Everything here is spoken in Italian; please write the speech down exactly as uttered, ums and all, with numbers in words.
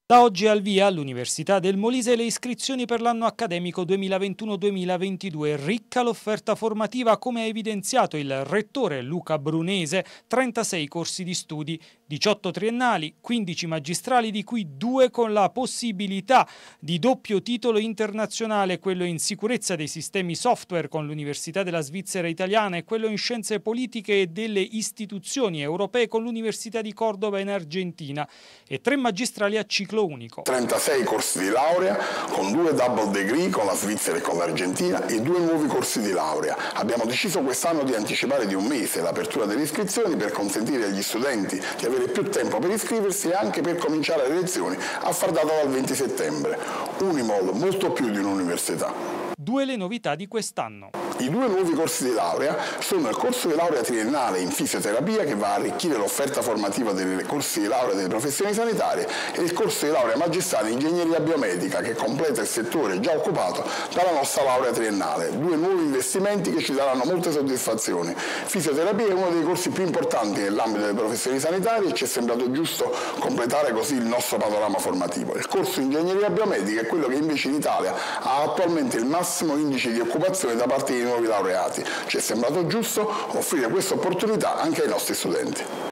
Da oggi al via all'Università del Molise le iscrizioni per l'anno accademico duemilaventuno duemilaventidue. Ricca l'offerta formativa, come ha evidenziato il rettore Luca Brunese: trentasei corsi di studi, diciotto triennali, quindici magistrali, di cui due con la possibilità di doppio titolo internazionale, quello in sicurezza dei sistemi software con l'Università della Svizzera Italiana e quello in scienze politiche e delle istituzioni europee con l'Università di Cordova in Argentina, e tre magistrali a ciclo unico. trentasei corsi di laurea con due double degree con la Svizzera e con l'Argentina e due nuovi corsi di laurea. Abbiamo deciso quest'anno di anticipare di un mese l'apertura delle iscrizioni per consentire agli studenti di avere più tempo per iscriversi e anche per cominciare le lezioni a far data dal venti settembre. Unimol, molto più di un'università. Due le novità di quest'anno. I due nuovi corsi di laurea sono il corso di laurea triennale in fisioterapia, che va a arricchire l'offerta formativa dei corsi di laurea delle professioni sanitarie, e il corso di laurea magistrale in ingegneria biomedica, che completa il settore già occupato dalla nostra laurea triennale. Due nuovi investimenti che ci daranno molte soddisfazioni. Fisioterapia è uno dei corsi più importanti nell'ambito delle professioni sanitarie e ci è sembrato giusto completare così il nostro panorama formativo. Il corso di ingegneria biomedica è quello che invece in Italia ha attualmente il massimo indice di occupazione da parte di nuovi laureati. Ci è sembrato giusto offrire questa opportunità anche ai nostri studenti.